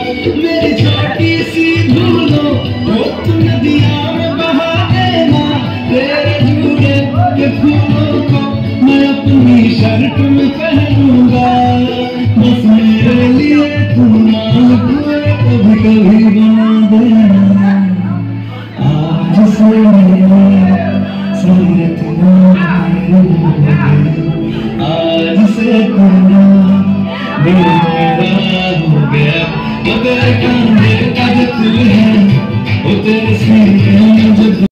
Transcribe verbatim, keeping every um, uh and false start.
मेरी छोटी सी भूलो वो तुम नदियाँ में बहा देना। तेरे जुड़े के फूलों को मैं अपनी शर्ट में पहनूंगा। बस मेरे लिए तुम मालपुए कभी कभी बना देना। आज से मेरा सूरत आज से तेरा मेरा हो गया। वो तेरे कांधे का जो दिल है वो तेरे सीने